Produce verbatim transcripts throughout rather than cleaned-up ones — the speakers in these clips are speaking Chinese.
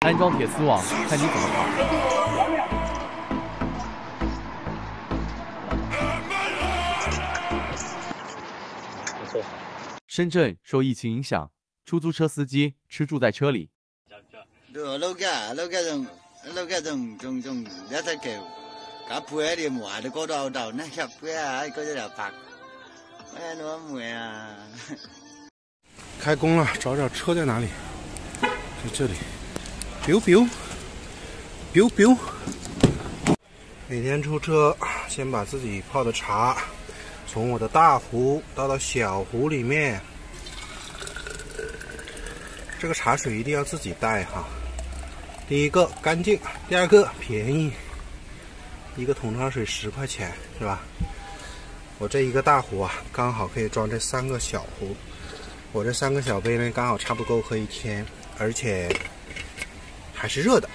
安装铁丝网，看你怎么跑。 不错。 深圳受疫情影响，出租车司机吃住在车里。 老家老家种老家种种种一隻橋，架背喺條門度嗰度度呢入背啊，嗰隻就白，哎我妹啊！ 開工了，找找車在哪裡？在這裡。biu biu biu biu。每天出車，先把自己泡的茶從我的大壺倒到小壺裡面。這個茶水一定要自己帶哈。第一個乾淨，第二個便宜，一個桶裝水十塊錢是吧？我這一個大壺啊，剛好可以裝這三個小壺。我這三個小杯呢，剛好差不多夠喝一天，而且還是熱的。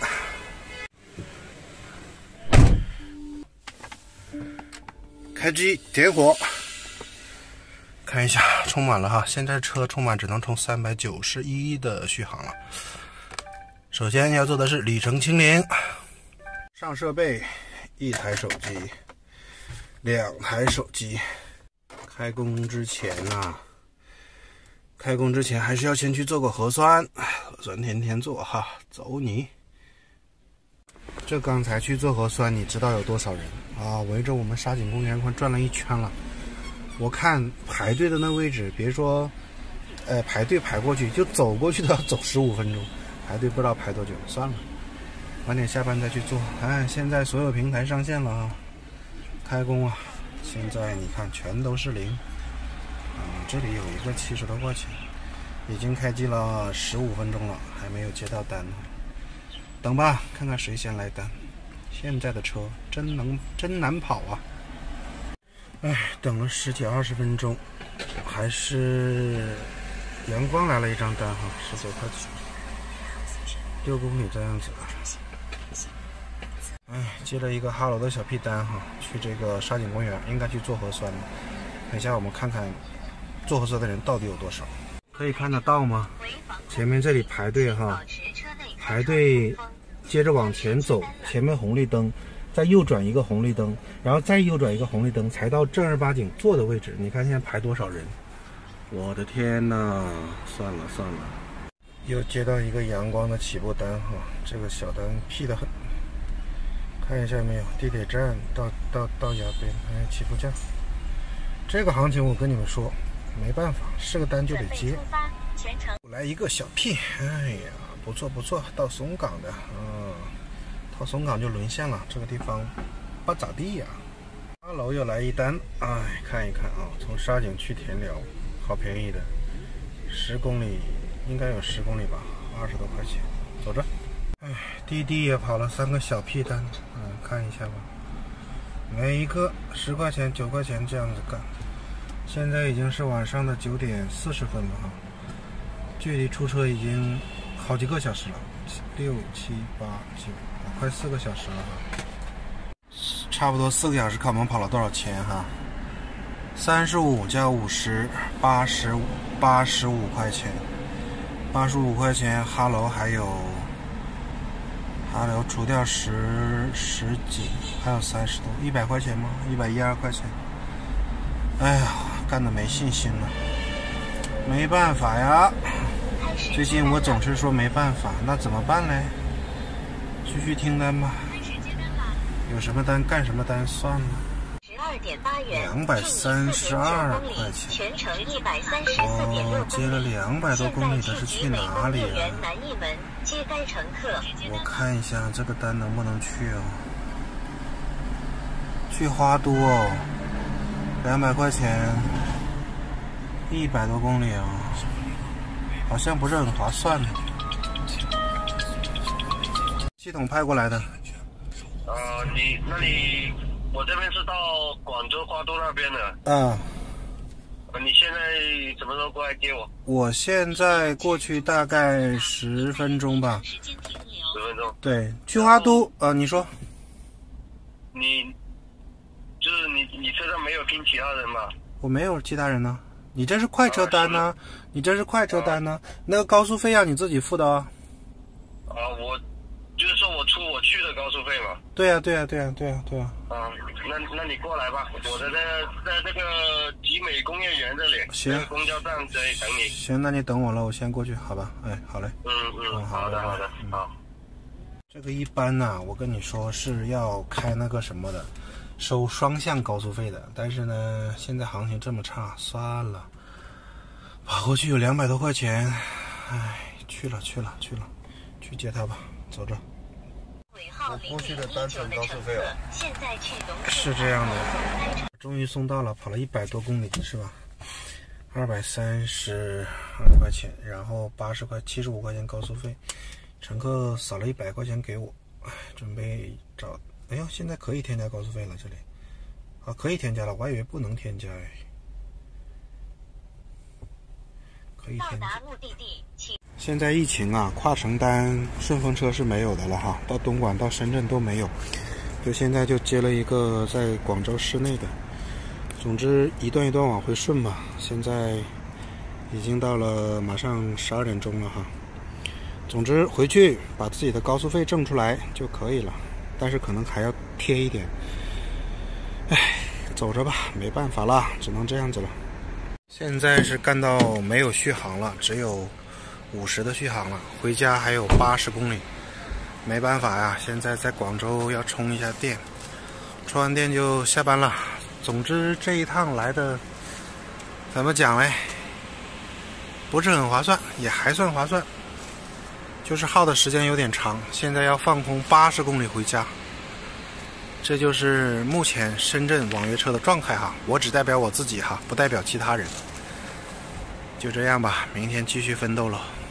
開機點火，看一下充滿了哈。現在車充滿只能充三百九十一的續航了。首先要做的是里程清零，上設備，一台手機，兩台手機。開工之前啊，開工之前還是要先去做個核酸，核酸天天做哈，走你。這剛才去做核酸，你知道有多少人啊？圍着我們沙井公園快轉了一圈了。我看排隊的那位置，別說，呃，排隊排過去，就走過去都要走十五分鐘。排隊不知道排多久，算了，晚點下班再去做。哎，現在所有平台上線了啊，開工啊！現在你看全都是零。嗯，這裡有一個七十多塊錢，已經開機了十五分鐘了，還沒有接到單。等吧，看看誰先來單。現在的車真能真難跑啊！哎，等了十幾二十分鐘，還是陽光來了一張單哈，十九塊錢。六公里這樣子，哎，接了一個哈羅的小屁單哈，去這個沙井公園，應該去做核酸了。等一下我們看看做核酸的人到底有多少。可以看得到嗎？前面這裡排隊哈，排隊，接着往前走，前面紅綠燈，再右轉一個紅綠燈，然後再右轉一個紅綠燈，才到正兒八經坐的位置。你看現在排多少人？我的天哪！算了算了。又接到一個陽光的起步單哈，這個小單屁得很。看一下沒有，地鐵站到到到衙邊，哎，起步價。這個行情我跟你們說，沒辦法，是個單就得接。來一個小屁，哎呀，不錯不錯，到松崗的，嗯，到松崗就淪陷了，這個地方不咋地呀。八樓又來一單，哎，看一看啊，從沙井去田寮，好便宜的，十公里。應該有十公里吧，二十多塊錢，走着。哎，滴滴也跑了三個小屁單，嗯，看一下吧。每一個十塊錢、九塊錢這樣子幹。現在已經是晚上的九點四十分了哈，距離出車已經好幾個小時了，六七八九，快四個小時了哈。差不多四個小時，看我們跑了多少錢哈？三十五加五十，八十五，八十五塊錢。八十五塊錢，哈羅還有哈羅除掉十十幾，還有三十多，一百塊錢嗎？一百一二塊錢。哎呀，幹得沒信心了，沒辦法呀。最近我總是說沒辦法，那怎麼辦呢？繼續聽單吧，有什麼單幹什麼單算了。兩百三十二塊錢，哦，接了兩百多公里的是去哪裡啊？我看一下這個單能不能去哦。去花都哦，兩百塊錢，一百多公里哦，好像不是很划算呢。系統派過來的。 呃，你那裡。我這邊是到廣州花都那邊的。 啊。 你現在什麼時候過來接我？ 我現在過去大概十分鐘吧。 十分鐘。 對，去花都。呃，你說。 你，就是你，你車上沒有拼其他人嗎？ 我沒有其他人呢。你這是快車單呢、啊？你這是快車單呢、啊？那個高速費要你自己付的哦。 啊，我我就是说我出我去的高速费嘛。 对呀、啊，对呀、啊，对呀、啊，对呀、啊，对呀、 啊。啊，那那你过来吧，我在这在这个集美工业园这里， 行， 这个公交站这里等你。 行，那你等我了，我先过去，好吧？哎，好嘞。 嗯嗯， 嗯好的好的， 嗯、 好。 这个一般呢、啊，我跟你说是要开那个什么的，收双向高速费的。但是呢，现在行情这么差，算了，跑过去有两百多块钱，哎，去了去了去了，去接他吧，走着。 我过去的单程高速费啊， 是这样的，终于送到了，跑了一百多公里是吧？二百三十二块钱，然后八十块、七十五块钱高速费，乘客扫了一百块钱给我，哎，准备找，哎呦，现在可以添加高速费了，这里啊，可以添加了，我还以为不能添加哎，可以添加。到达目的地，请。现在疫情啊，跨城单顺风车是没有的了哈，到东莞到深圳都没有，就现在就接了一个在广州市内的。总之一段一段往回顺吧，现在已经到了马上十二点钟了哈。总之回去把自己的高速费挣出来就可以了，但是可能还要贴一点。哎，走着吧，没办法啦，只能这样子了。现在是干到没有续航了，只有五十的续航了，回家还有八十公里，没办法呀，现在在广州要充一下电，充完电就下班了。总之这一趟来的怎么讲嘞，不是很划算，也还算划算，就是耗的时间有点长，现在要放空八十公里回家，这就是目前深圳网约车的状态哈，我只代表我自己哈，不代表其他人。就这样吧，明天继续奋斗了。